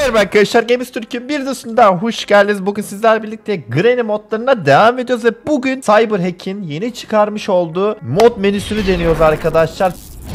Merhaba arkadaşlar, Games Türkiye bir videosundan hoş geldiniz. Bugün sizlerle birlikte Granny modlarına devam ediyoruz ve bugün Cyberhack'in yeni çıkarmış olduğu mod menüsünü deniyoruz arkadaşlar.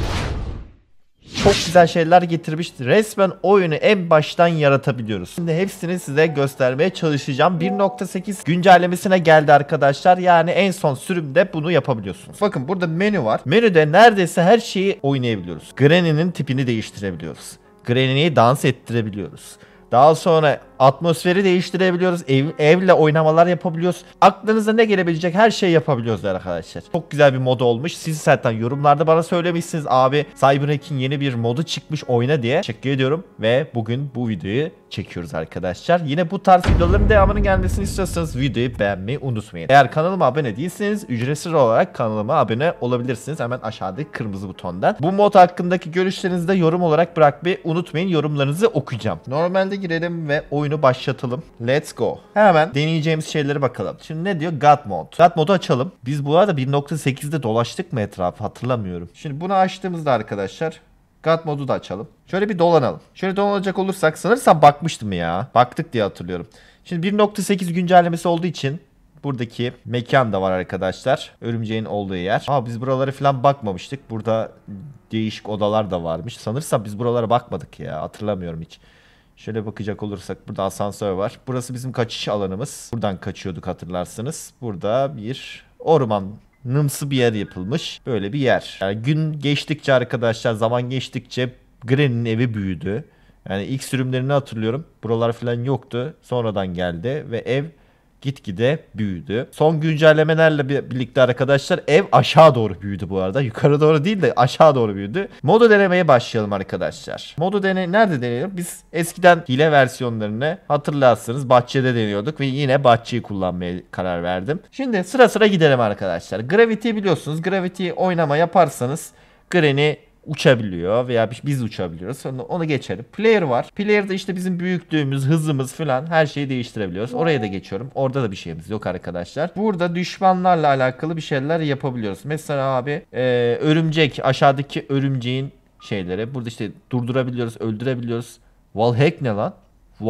Çok güzel şeyler getirmişti. Resmen oyunu en baştan yaratabiliyoruz. Şimdi hepsini size göstermeye çalışacağım. 1.8 güncellemesine geldi arkadaşlar. Yani en son sürümde bunu yapabiliyorsunuz. Bakın burada menü var. Menüde neredeyse her şeyi oynayabiliyoruz. Granny'nin tipini değiştirebiliyoruz. Granny'yi dans ettirebiliyoruz. Daha sonra atmosferi değiştirebiliyoruz. Evle oynamalar yapabiliyoruz. Aklınıza ne gelebilecek her şeyi yapabiliyoruz arkadaşlar. Çok güzel bir mod olmuş. Siz zaten yorumlarda bana söylemişsiniz. Abi Cyberhack'in yeni bir modu çıkmış, oyna diye. Teşekkür ediyorum. Ve bugün bu videoyu çekiyoruz arkadaşlar. Yine bu tarz videoların devamının gelmesini istiyorsanız videoyu beğenmeyi unutmayın. Eğer kanalıma abone değilseniz ücretsiz olarak kanalıma abone olabilirsiniz. Hemen aşağıdaki kırmızı butondan. Bu mod hakkındaki görüşlerinizi de yorum olarak bırakmayı unutmayın. Yorumlarınızı okuyacağım. Normalde girelim ve oyunu başlatalım. Let's go. Hemen deneyeceğimiz şeylere bakalım. Şimdi ne diyor? God Mode. God Mode'u açalım. Biz bu arada 1.8'de dolaştık mı etrafı hatırlamıyorum. Şimdi bunu açtığımızda arkadaşlar God Mode'u da açalım. Şöyle bir dolanalım. Şöyle dolanacak olursak sanırsam bakmıştım ya. Baktık diye hatırlıyorum. Şimdi 1.8 güncellemesi olduğu için buradaki mekan da var arkadaşlar. Örümceğin olduğu yer. Biz buralara falan bakmamıştık. Burada değişik odalar da varmış. Sanırsam biz buralara bakmadık ya. Hatırlamıyorum hiç. Şöyle bakacak olursak burada asansör var. Burası bizim kaçış alanımız. Buradan kaçıyorduk hatırlarsınız. Burada bir ormanımsı bir yer yapılmış. Böyle bir yer. Yani gün geçtikçe arkadaşlar, zaman geçtikçe Granny'nin evi büyüdü. Yani ilk sürümlerini hatırlıyorum. Buralar falan yoktu. Sonradan geldi ve ev gitgide büyüdü. Son güncellemelerle birlikte arkadaşlar ev aşağı doğru büyüdü bu arada. Yukarı doğru değil de aşağı doğru büyüdü. Modu denemeye başlayalım arkadaşlar. Modu nerede deneyelim? Biz eskiden hile versiyonlarını hatırlarsınız bahçede deniyorduk ve yine bahçeyi kullanmaya karar verdim. Şimdi sıra sıra gidelim arkadaşlar. Gravity biliyorsunuz. Gravity oynama yaparsanız Granny uçabiliyor veya biz uçabiliyoruz. Sonra onu geçelim. Player var. Player'da işte bizim büyüklüğümüz, hızımız falan her şeyi değiştirebiliyoruz. Oraya da geçiyorum. Orada da bir şeyimiz yok arkadaşlar. Burada düşmanlarla alakalı bir şeyler yapabiliyoruz. Mesela abi örümcek, aşağıdaki örümceğin şeyleri. Burada işte durdurabiliyoruz, öldürebiliyoruz. Wallhack ne lan?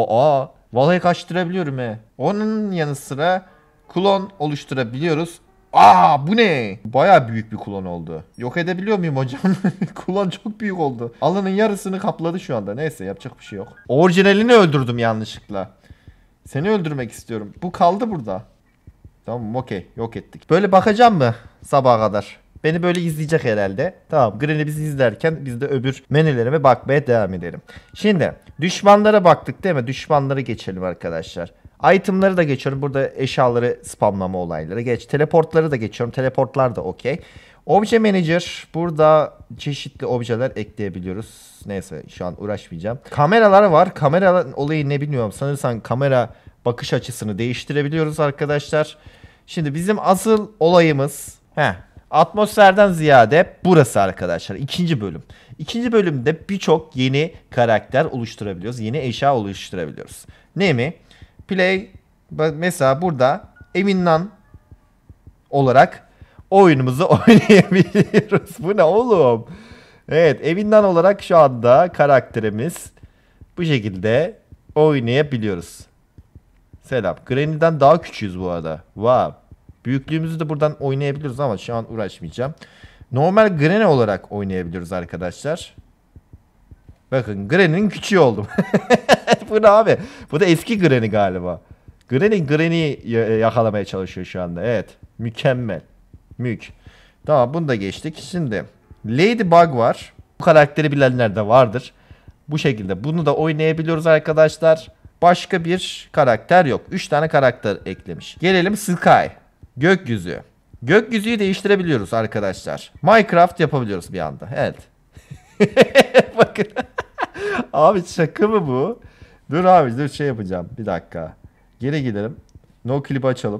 Wallhack açtırabiliyorum he. Onun yanı sıra klon oluşturabiliyoruz. Bu ne? Bayağı büyük bir klon oldu. Yok edebiliyor muyum hocam? Klon çok büyük oldu. Alanın yarısını kapladı şu anda. Neyse yapacak bir şey yok. Orijinalini öldürdüm yanlışlıkla. Seni öldürmek istiyorum. Bu kaldı burada. Tamam okey. Yok ettik. Böyle bakacağım mı sabaha kadar? Beni böyle izleyecek herhalde. Tamam, Granny bizi izlerken biz de öbür menülerime bakmaya devam edelim. Şimdi düşmanlara baktık değil mi? Düşmanları geçelim arkadaşlar. Itemları da geçiyorum. Burada eşyaları spamlama olayları. Teleportları da geçiyorum. Teleportlar da okey. Obje Manager. Burada çeşitli objeler ekleyebiliyoruz. Neyse şu an uğraşmayacağım. Kameralar var. Kamera olayı ne bilmiyorum. Sanırsam kamera bakış açısını değiştirebiliyoruz arkadaşlar. Şimdi bizim asıl olayımız atmosferden ziyade burası arkadaşlar. İkinci bölüm. İkinci bölümde birçok yeni karakter oluşturabiliyoruz. Yeni eşya oluşturabiliyoruz. Ne mi? Play mesela burada Eminnan olarak oyunumuzu oynayabiliyoruz. Bu ne oğlum? Evet, Eminnan olarak şu anda karakterimiz bu şekilde oynayabiliyoruz. Selam. Granny'den daha küçüğüz bu arada. Wow. Büyüklüğümüzü de buradan oynayabiliyoruz ama şu an uğraşmayacağım. Normal Granny olarak oynayabiliyoruz arkadaşlar. Bakın Granny'nin küçüğü oldum. Bu ne abi? Bu da eski Granny galiba. Granny'yi yakalamaya çalışıyor şu anda. Evet. Mükemmel. Tamam, bunu da geçtik. Şimdi Ladybug var. Bu karakteri bilenler de vardır. Bu şekilde bunu da oynayabiliyoruz arkadaşlar. Başka bir karakter yok. 3 tane karakter eklemiş. Gelelim Sky. Gökyüzü. Gökyüzüyü değiştirebiliyoruz arkadaşlar. Minecraft yapabiliyoruz bir anda. Evet. Bakın. Abi şaka mı bu? Dur şey yapacağım. Bir dakika. Geri gidelim. No clip'i açalım.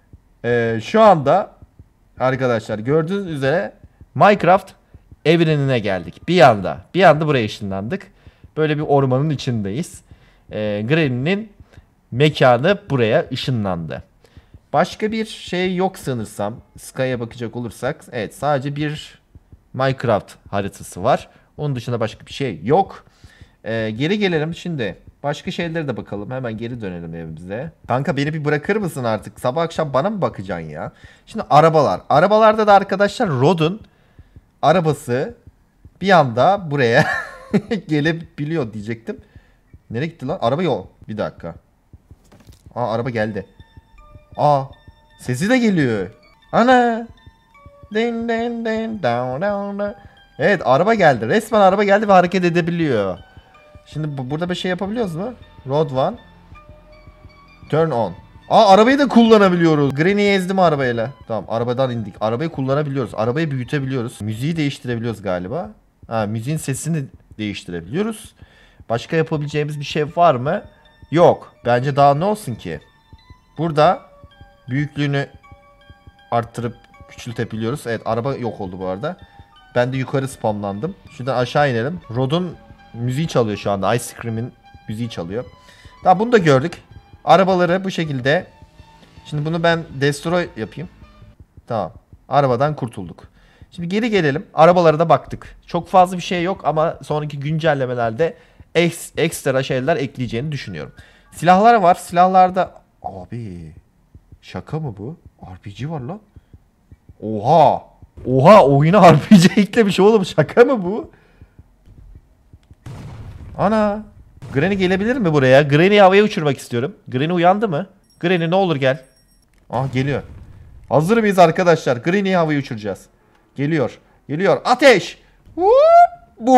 Şu anda arkadaşlar gördüğünüz üzere Minecraft evrenine geldik. Bir anda buraya ışınlandık. Böyle bir ormanın içindeyiz. Granny'nin mekanı buraya ışınlandı. Başka bir şey yok sanırsam. Sky'a bakacak olursak. Evet, sadece bir Minecraft haritası var. Onun dışında başka bir şey yok. Geri gelelim şimdi. Başka şeylere de bakalım. Hemen geri dönelim evimize. Kanka beni bir bırakır mısın artık? Sabah akşam bana mı bakacaksın ya? Şimdi arabalar. Arabalarda da arkadaşlar Rod'un arabası bir anda buraya gelebiliyor diyecektim. Nereye gitti lan? Araba yok. Bir dakika. Aa araba geldi. Aa sesi de geliyor. Ana. Din din din down down. Evet araba geldi. Resmen araba geldi ve hareket edebiliyor. Şimdi burada bir şey yapabiliyoruz mu? Road one. Turn on. Aa arabayı da kullanabiliyoruz. Granny'i ezdim arabayla. Tamam arabadan indik. Arabayı kullanabiliyoruz. Arabayı büyütebiliyoruz. Müziği değiştirebiliyoruz galiba. Ha müziğin sesini değiştirebiliyoruz. Başka yapabileceğimiz bir şey var mı? Yok. Bence daha ne olsun ki? Burada büyüklüğünü arttırıp küçültebiliyoruz. Evet araba yok oldu bu arada. Ben de yukarı spamlandım. Şuradan aşağı inelim. Rod'un müziği çalıyor şu anda. Ice Cream'in müziği çalıyor. Tamam bunu da gördük. Arabaları bu şekilde. Şimdi bunu ben destroy yapayım. Tamam. Arabadan kurtulduk. Şimdi geri gelelim. Arabalara da baktık. Çok fazla bir şey yok ama sonraki güncellemelerde ekstra şeyler ekleyeceğini düşünüyorum. Silahlar var. Silahlarda abi şaka mı bu? RPG var lan. Oha. Oha oyuna RPG eklemiş oğlum. Şaka mı bu? Ana. Granny gelebilir mi buraya? Granny'yi havaya uçurmak istiyorum. Granny uyandı mı? Granny ne olur gel. Ah geliyor. Hazır mıyız arkadaşlar? Granny'yi havaya uçuracağız. Geliyor. Geliyor. Ateş. Bu.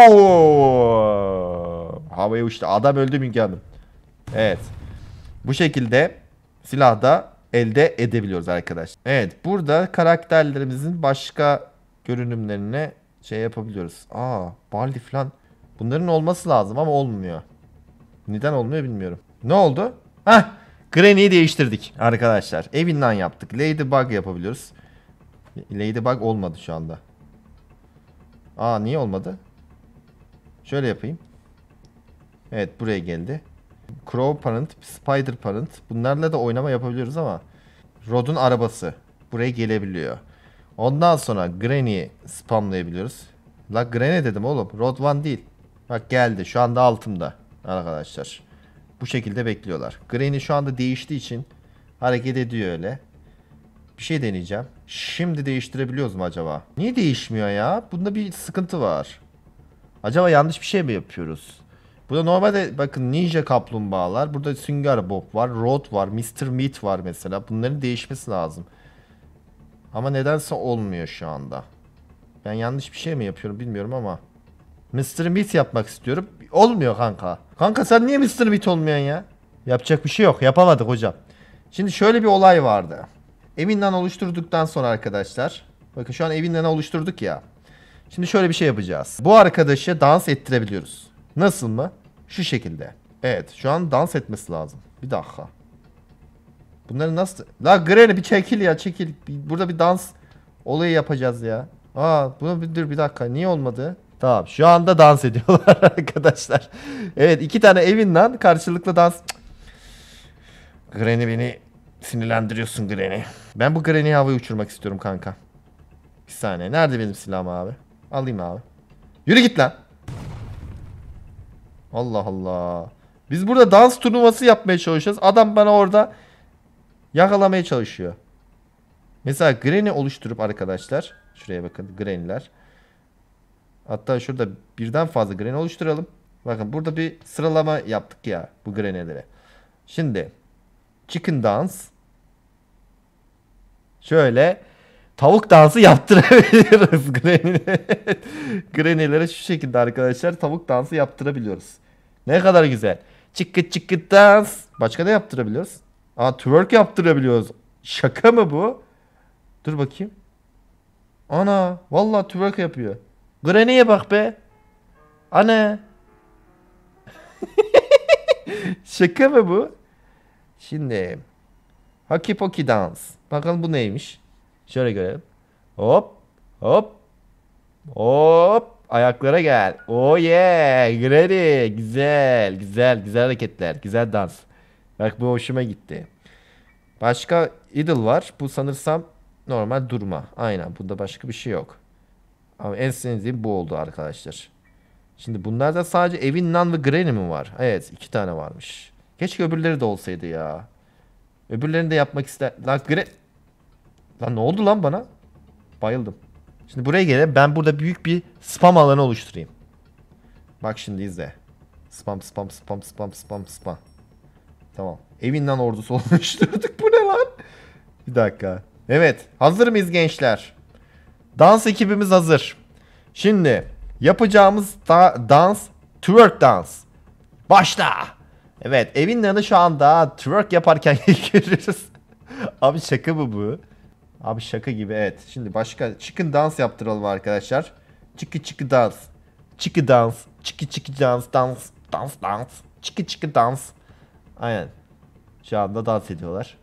Havaya uçtu. Adam öldü Müge Hanım. Evet. Bu şekilde silah da elde edebiliyoruz arkadaşlar. Evet. Burada karakterlerimizin başka görünümlerine şey yapabiliyoruz. Aa, Baldi falan. Bunların olması lazım ama olmuyor. Neden olmuyor bilmiyorum. Ne oldu? Heh. Granny'yi değiştirdik arkadaşlar. Evinden yaptık. Ladybug yapabiliyoruz. Ladybug olmadı şu anda. Aa niye olmadı? Şöyle yapayım. Evet buraya geldi. Crow Parent, Spider Parent. Bunlarla da oynama yapabiliyoruz ama Rod'un arabası buraya gelebiliyor. Ondan sonra Granny'yi spamlayabiliyoruz. La Granny dedim oğlum. Rod One değil. Bak geldi. Şu anda altımda arkadaşlar. Bu şekilde bekliyorlar. Granny şu anda değiştiği için hareket ediyor öyle. Bir şey deneyeceğim. Şimdi değiştirebiliyoruz mu acaba? Niye değişmiyor ya? Bunda bir sıkıntı var. Acaba yanlış bir şey mi yapıyoruz? Burada normalde bakın Ninja Kaplumbağalar. Burada Sünger Bob var. Rod var. Mr. Meat var mesela. Bunların değişmesi lazım. Ama nedense olmuyor şu anda. Ben yanlış bir şey mi yapıyorum bilmiyorum ama. Mr. Meat yapmak istiyorum. Olmuyor kanka. Kanka sen niye Mr. Meat olmuyorsun ya? Yapacak bir şey yok. Yapamadık hocam. Şimdi şöyle bir olay vardı. Evinden oluşturduktan sonra arkadaşlar. Bakın şu an evinden oluşturduk ya. Şimdi şöyle bir şey yapacağız. Bu arkadaşı dans ettirebiliyoruz. Nasıl mı? Şu şekilde. Evet şu an dans etmesi lazım. Bir dakika. Bunları nasıl... La Granny bir çekil ya çekil. Burada bir dans olayı yapacağız ya. Aa bunu bir dur bir dakika. Niye olmadı? Tamam şu anda dans ediyorlar arkadaşlar. Evet iki tane evinden karşılıklı dans. Granny beni sinirlendiriyorsun Granny. Ben bu Granny'yi havaya uçurmak istiyorum kanka. Bir saniye. Nerede benim silahım abi? Alayım abi. Yürü git lan. Allah Allah. Biz burada dans turnuvası yapmaya çalışıyoruz. Adam bana orada yakalamaya çalışıyor. Mesela Granny oluşturup arkadaşlar. Şuraya bakın Granny'ler. Hatta şurada birden fazla Granny oluşturalım. Bakın burada bir sıralama yaptık ya bu Granny'lere. Şimdi Chicken Dance. Şöyle tavuk dansı yaptırabiliyoruz Granny'lere şu şekilde arkadaşlar tavuk dansı yaptırabiliyoruz. Ne kadar güzel. Çıkkı çıkkı dans. Başka ne yaptırabiliyoruz? Aa twerk yaptırabiliyoruz. Şaka mı bu? Dur bakayım. Ana vallahi twerk yapıyor. Granny'ye bak be. Ana. Şaka mı bu? Şimdi Haki Poki dans. Bakalım bu neymiş? Şöyle görelim. Hop. Hop. Hop. Ayaklara gel. Oh yeah. Granny. Güzel. Güzel. Güzel hareketler. Güzel dans. Bak bu hoşuma gitti. Başka idol var. Bu sanırsam normal durma. Aynen. Bunda başka bir şey yok. Ama en sevdiğim bu oldu arkadaşlar. Şimdi bunlarda sadece evin Nan ve Granny mi var? Evet, 2 tane varmış. Keşke öbürleri de olsaydı ya. Öbürlerini de yapmak ister. Lan ne oldu lan bana? Bayıldım. Şimdi buraya gelelim. Ben burada büyük bir spam alanı oluşturayım. Bak şimdi izle. Spam spam spam spam spam spam. Tamam. Evinden ordusu oluşturduk. Bu ne lan? Bir dakika. Evet. Hazır mıyız gençler? Dans ekibimiz hazır. Şimdi yapacağımız dans twerk dans. Başla. Evet. Evin yanı şu anda twerk yaparken görüyoruz. Abi şaka mı bu? Abi şaka gibi, evet. Şimdi başka chicken dans yaptıralım arkadaşlar. Çıkı çıkı dans. Çıkı dans. Çıkı çıkı dans. Dans. Dans dans. Çıkı çıkı dans. Aynen. Şu anda dans ediyorlar.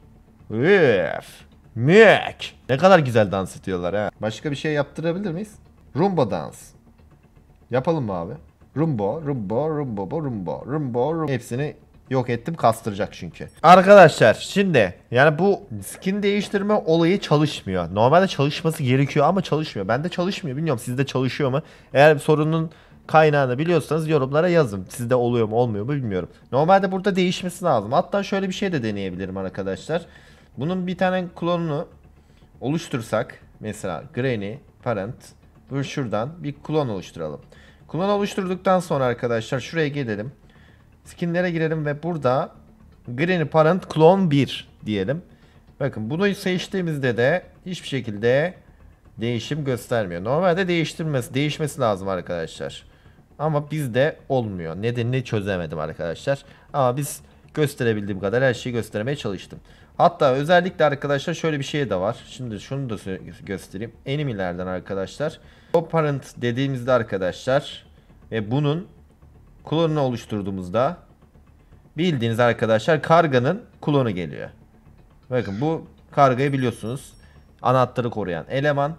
Üf. Mük. Ne kadar güzel dans ediyorlar ha. Başka bir şey yaptırabilir miyiz? Rumba dans. Yapalım mı abi? Rumbo, rumbo, rumbo, rumbo, rumbo. Hepsini yok ettim, kastıracak çünkü. Arkadaşlar şimdi yani bu skin değiştirme olayı çalışmıyor. Normalde çalışması gerekiyor ama çalışmıyor. Bende çalışmıyor. Bilmiyorum sizde çalışıyor mu? Eğer sorunun kaynağını biliyorsanız yorumlara yazın. Sizde oluyor mu olmuyor mu bilmiyorum. Normalde burada değişmesi lazım. Hatta şöyle bir şey de deneyebilirim arkadaşlar. Bunun bir tane klonunu oluştursak. Mesela Granny, Parent. Şuradan bir klon oluşturalım. Klon oluşturduktan sonra arkadaşlar şuraya gelelim. Skinlere girelim ve burada Granny Parent Clone 1 diyelim. Bakın bunu seçtiğimizde de hiçbir şekilde değişim göstermiyor. Normalde değişmesi lazım arkadaşlar. Ama bizde olmuyor. Nedenini çözemedim arkadaşlar. Ama biz gösterebildiğim kadar her şeyi göstermeye çalıştım. Hatta özellikle arkadaşlar şöyle bir şey de var. Şimdi şunu da göstereyim. Enemy'lerden arkadaşlar. O parent dediğimizde arkadaşlar ve bunun klonunu oluşturduğumuzda bildiğiniz arkadaşlar karganın klonu geliyor. Bakın bu kargayı biliyorsunuz. Anahtarı koruyan eleman.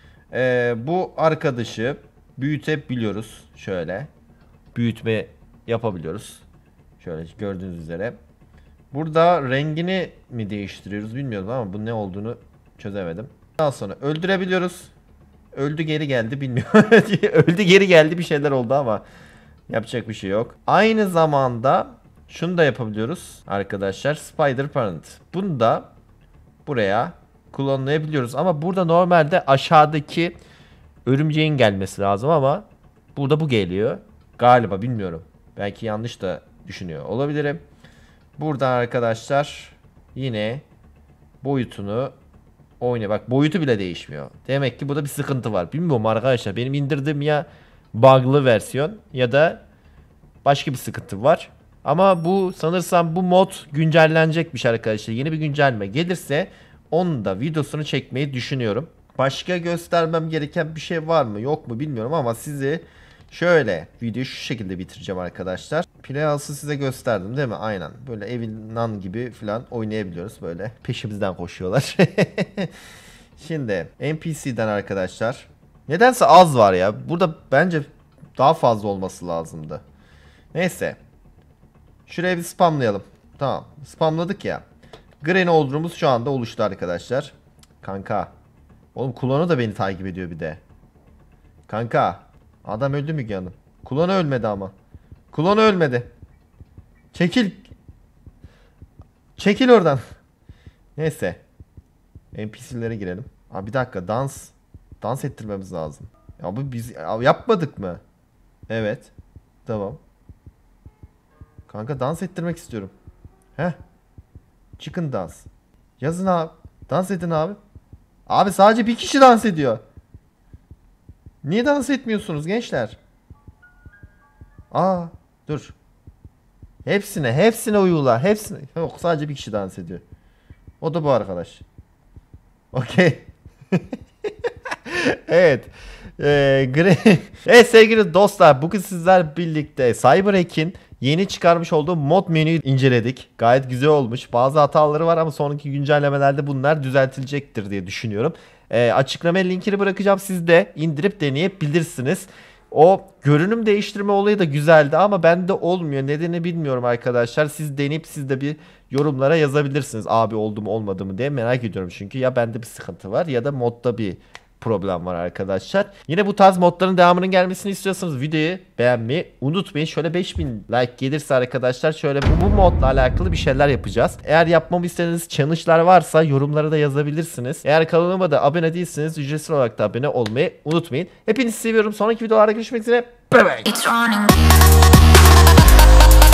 Bu arkadaşı büyütebiliyoruz. Şöyle. Büyütme yapabiliyoruz. Şöyle gördüğünüz üzere. Burada rengini mi değiştiriyoruz bilmiyorum ama bu ne olduğunu çözemedim. Daha sonra öldürebiliyoruz. Öldü geri geldi bilmiyorum. Öldü geri geldi bir şeyler oldu ama yapacak bir şey yok. Aynı zamanda şunu da yapabiliyoruz arkadaşlar. Spider Parent. Bunu da buraya klonlayabiliyoruz. Ama burada normalde aşağıdaki örümceğin gelmesi lazım ama burada bu geliyor. Galiba bilmiyorum. Belki yanlış da düşünüyor olabilirim. Burada arkadaşlar yine boyutunu oyna. Bak boyutu bile değişmiyor. Demek ki burada bir sıkıntı var. Bilmiyorum arkadaşlar. Benim indirdiğim ya bug'lı versiyon ya da başka bir sıkıntı var. Ama bu sanırsam bu mod güncellenecekmiş arkadaşlar. Yeni bir güncelleme gelirse onun da videosunu çekmeyi düşünüyorum. Başka göstermem gereken bir şey var mı yok mu bilmiyorum ama sizi şöyle videoyu şu şekilde bitireceğim arkadaşlar. Playhouse'u size gösterdim değil mi? Aynen. Böyle evin nan gibi falan oynayabiliyoruz. Böyle peşimizden koşuyorlar. Şimdi NPC'den arkadaşlar. Nedense az var ya. Burada bence daha fazla olması lazımdı. Neyse. Şuraya bir spamlayalım. Tamam. Spamladık ya. Granny olduğumuz şu anda oluştu arkadaşlar. Kanka. Oğlum klonu da beni takip ediyor bir de. Kanka. Adam öldü mü Hanım? Klonu ölmedi ama. Klonu ölmedi. Çekil. Çekil oradan. Neyse. NPC'lere girelim. Abi bir dakika dans ettirmemiz lazım. Ya bu biz yapmadık mı? Evet. Tamam. Kanka dans ettirmek istiyorum. Heh. Chicken dans. Yazın abi. Dans edin abi. Abi sadece bir kişi dans ediyor. Niye dans etmiyorsunuz gençler? Aa, dur. Hepsine uyula. Hepsine. Yok sadece bir kişi dans ediyor. O da bu arkadaş. Okey. Evet. Evet sevgili dostlar, bugün sizler birlikte CyberHack'in yeni çıkarmış olduğu mod menüyü inceledik. Gayet güzel olmuş. Bazı hataları var ama sonraki güncellemelerde bunlar düzeltilecektir diye düşünüyorum. Açıklamaya linkini bırakacağım. Siz de indirip deneyebilirsiniz. O görünüm değiştirme olayı da güzeldi ama bende olmuyor. Nedeni bilmiyorum arkadaşlar. Siz deneyip siz de bir yorumlara yazabilirsiniz. Abi oldu mu olmadı mı diye merak ediyorum. Çünkü ya bende bir sıkıntı var ya da modda bir problem var arkadaşlar. Yine bu tarz modların devamının gelmesini istiyorsanız videoyu beğenmeyi unutmayın. Şöyle 5000 like gelirse arkadaşlar şöyle bu modla alakalı bir şeyler yapacağız. Eğer yapmamı istediğiniz challenge'lar varsa yorumlara da yazabilirsiniz. Eğer kanalıma da abone değilseniz ücretsiz olarak da abone olmayı unutmayın. Hepinizi seviyorum. Sonraki videolarda görüşmek üzere. Bye bye.